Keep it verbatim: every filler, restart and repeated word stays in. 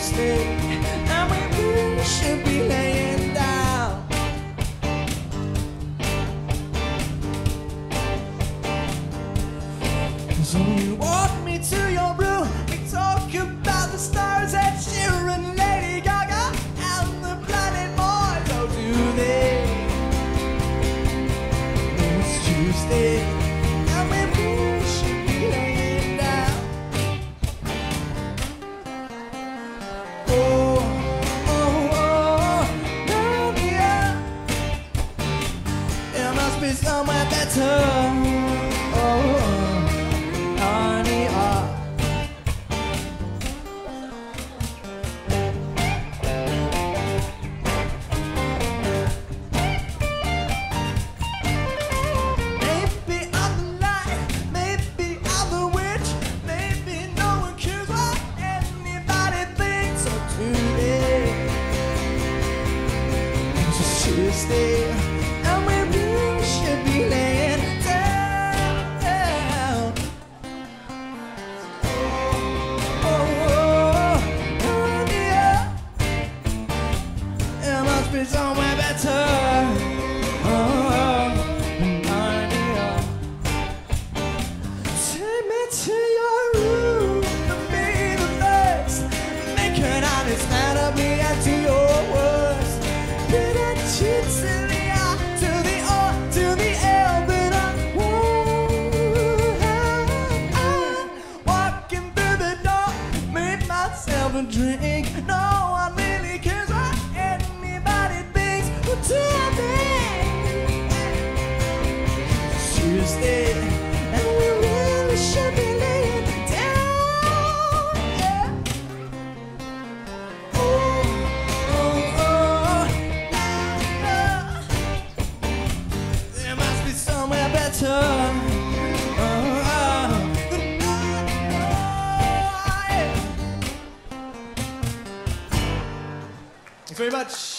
Tuesday, and we really should be laying down. So you walk me to your room, we talk about the stars at Sheeran, Lady Gaga, and the Planet Boys. Oh, do they? It's Tuesday, and we really should be laying down. Oh, oh, oh, Narnia. There must be somewhere better. Oh, Narnia. Maybe I'm the light, maybe I'm the witch, maybe no one cares what anybody thinks. So today it's just Tuesday, and we really should be laying down. Oh, oh, Narnia. There must be somewhere better. Oh, Narnia. Take me to your room and be the first. Make an honest man of me and to your worst. Put a cheat to the eye, to the O, to the L, then I won't. Walking through the door, made myself a drink. No one really cares what anybody thinks. Well, today it's Tuesday, and we really should be laying down. Yeah. Oh, oh, oh, ah, there must be somewhere better. Oh, oh, than I. Thanks very much.